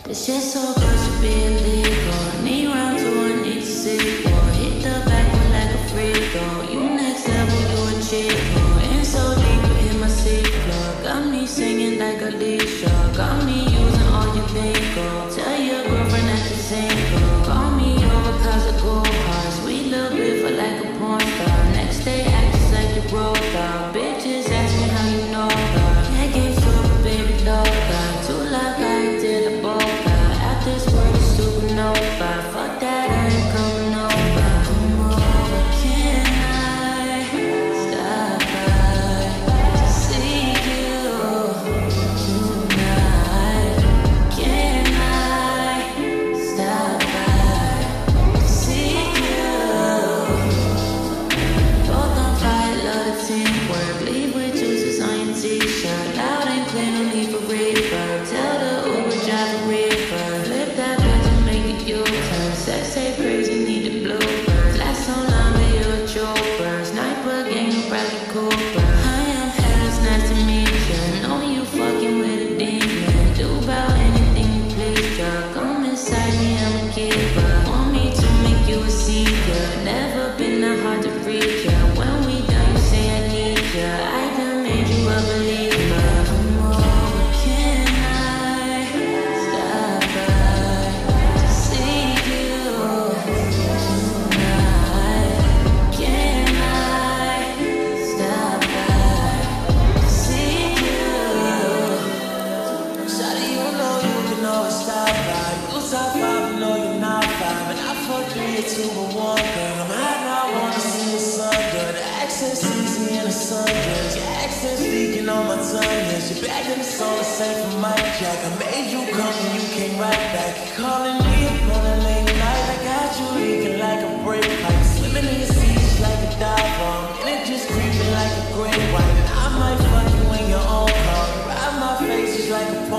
It's just so good to be illegal. Need round two, I need to see more. Hit the back one like a free throw. You next level, you a cheat more. In so deep, you hit my seat floor. Got me singing like a lead show. Got me using all your lingo. Tell your girlfriend that you're single. Call me over cause I go hard. Sweet little bit for like a porn star. Next day, act just like you broke out. Bitches ask me how you know that. Can't get super, baby, low down. Too like I did a bowl. This world is supernova. Fuck that, I ain't coming over. Come over, can I stop by to see you tonight? Can I stop by to see you? Both on fire, love the teamwork. Leave with juices on your t-shirt. Loud and clear, no need for reverb. Tell the Uber driver reverb. Flip that bitch and make it your turn. Sex ain't crazy, need the bluebirds. Last so long, but you're a trooper. Sniper gang, you Bradley Cooper. I am hell, it's nice to meet you. Know you fucking with a demon. Do about anything you please, girl. Come inside me, I'm a keeper. Want me to make you a seeker. Never been that hard to reach ya. When we done, you say I need ya. I done made you a believer. Come over, can I stop by to see you tonight? Can I stop by to see you? Shawty, you know you can always stop by. You top five, you know you're not five. And I fuck 3 or 2 but 1 girl. I'm hot now, I wanna see the sun done. The accent's easy in the sundress. Your accent's speaking on my tongue. Yes, you're back in the song, the same for Mike Jack. I made you come and you came right back. You're calling me up on a late night. I got you leaking like a brake pipe. Swimming in your seats like a dive bomb. And it just creeping like a great white. And I might fuck you in your own car. Ride my face just like a